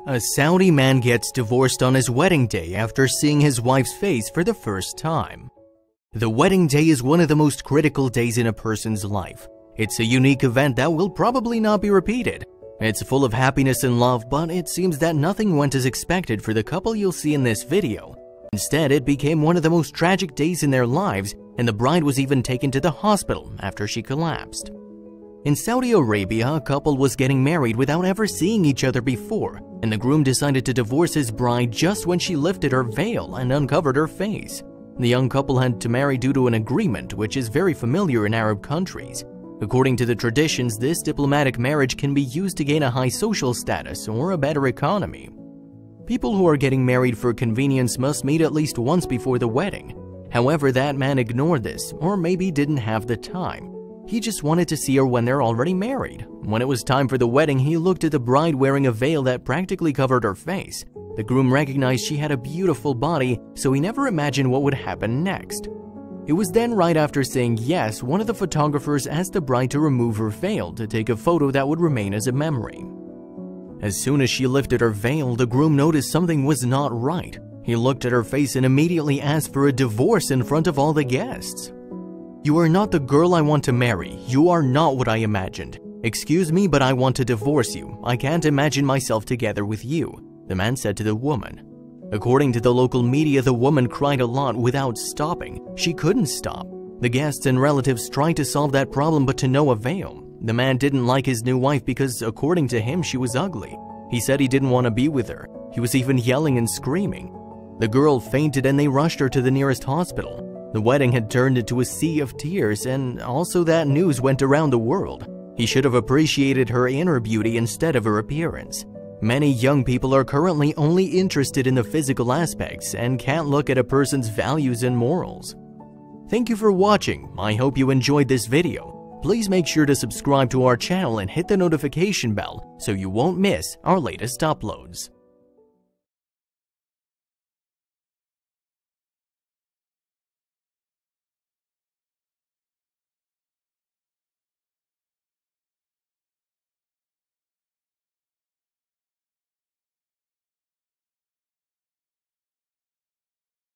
A Saudi man gets divorced on his wedding day after seeing his wife's face for the first time. The wedding day is one of the most critical days in a person's life. It's a unique event that will probably not be repeated. It's full of happiness and love, but it seems that nothing went as expected for the couple you'll see in this video. Instead, it became one of the most tragic days in their lives, and the bride was even taken to the hospital after she collapsed. In Saudi Arabia, a couple was getting married without ever seeing each other before, and the groom decided to divorce his bride just when she lifted her veil and uncovered her face. The young couple had to marry due to an agreement, which is very familiar in Arab countries. According to the traditions, this diplomatic marriage can be used to gain a high social status or a better economy. People who are getting married for convenience must meet at least once before the wedding. However, that man ignored this, or maybe didn't have the time. He just wanted to see her when they're already married. When it was time for the wedding, he looked at the bride wearing a veil that practically covered her face. The groom recognized she had a beautiful body, so he never imagined what would happen next. It was then right after saying yes, one of the photographers asked the bride to remove her veil to take a photo that would remain as a memory. As soon as she lifted her veil, the groom noticed something was not right. He looked at her face and immediately asked for a divorce in front of all the guests. "You are not the girl I want to marry. You are not what I imagined. Excuse me, but I want to divorce you. I can't imagine myself together with you," the man said to the woman. According to the local media, the woman cried a lot without stopping. She couldn't stop. The guests and relatives tried to solve that problem, but to no avail. The man didn't like his new wife because, according to him, she was ugly. He said he didn't want to be with her. He was even yelling and screaming. The girl fainted and they rushed her to the nearest hospital. The wedding had turned into a sea of tears, and also that news went around the world. He should have appreciated her inner beauty instead of her appearance. Many young people are currently only interested in the physical aspects and can't look at a person's values and morals. Thank you for watching. I hope you enjoyed this video. Please make sure to subscribe to our channel and hit the notification bell so you won't miss our latest uploads.